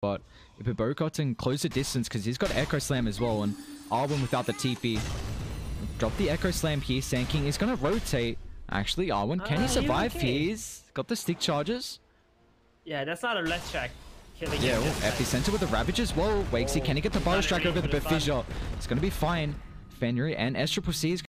but if Iboka can close the distance, because he's got Echo Slam as well, and Arwen without the TP. Drop the Echo Slam here. Sand King is going to rotate. Actually, Arwen, can he survive? Okay. He's got the stick charges. Yeah, that's not a red check. Killing Yeah, him. Epicenter with the Ravages. Whoa, Wakesy, can he get the Bio Strike over the Fissure? It's going to be fine. Fenrir and S-Triple-C is